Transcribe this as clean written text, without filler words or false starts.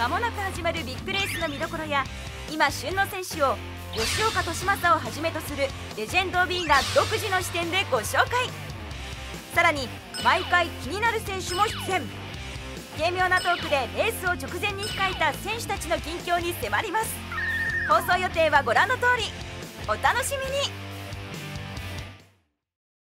間もなく始まるビッグレースの見どころや今旬の選手を吉岡稔正をはじめとするレジェンド OB が独自の視点でご紹介。さらに毎回気になる選手も出演。軽妙なトークでレースを直前に控えた選手たちの近況に迫ります。放送予定はご覧の通り。お楽しみに。